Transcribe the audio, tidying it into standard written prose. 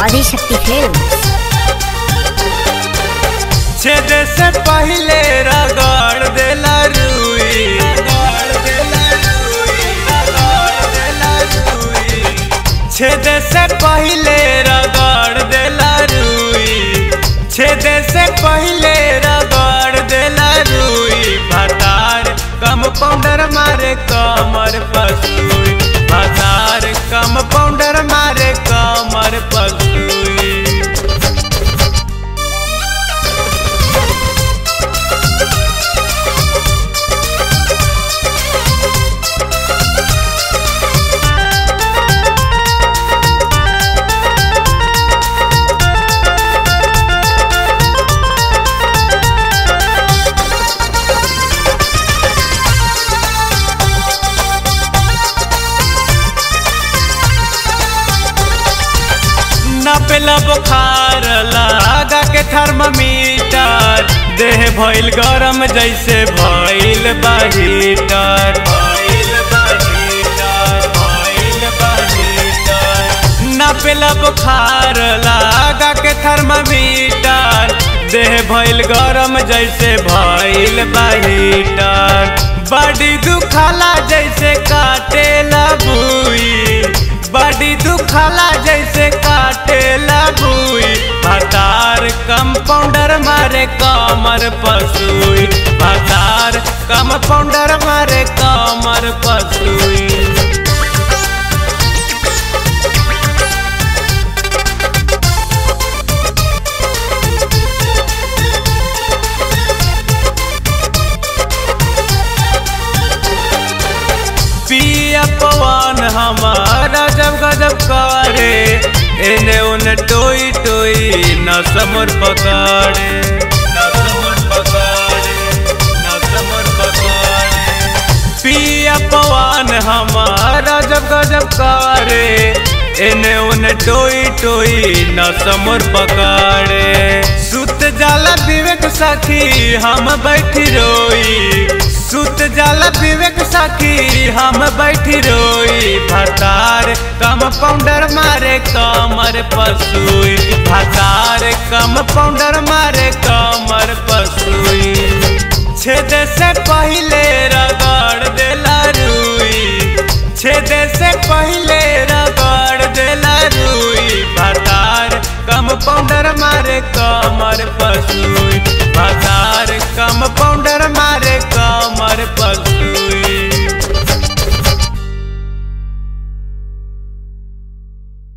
Adishakti films. छेद से पहले रगड़ देला रुई, छेद से पहले रगड़ देला रुई, छेद से पहले रगड़ देला रुई। भतार कम पाउडर मारे कमर पसुई, भतार कम पाउडर मारे कमर पसुई। नापेला बुखार लगा के थर्मामीटर, देह भइल गरम जैसे भइल बा हीटर। नापेला बुखार लगा के थर्मामीटर, देह भइल गरम जैसे भइल बा हीटर। बड़ी दुखाला जैसे काटेला बुई, बड़ी दुखाला जैसे काटेला बुई। भतार कम पाउडर मारे कमर पसुई, भतार कम पाउडर मारे कमर पसुई। पिया पवन हमारा जब गजब करे, एने उने टोई टोई न समर पकड़े, न समर पकड़े, न समर पकड़े। पिया पवन हमारा जब गजब करे, एने उने टोई टोई न समर पकड़े। सुत जाला विवेक सखी हम बैठी रोई, सुत जाला विवेक सखी हम बैठी रोई। भतार कम पाउडर मारे कमर पसुई, भतार कम पाउडर मारे कमर पसुई। छेद से पहले रगड़ देला रुई, छेद से पहले रगड़ देला रुई। भतार कम पाउडर मारे कमर पसुई।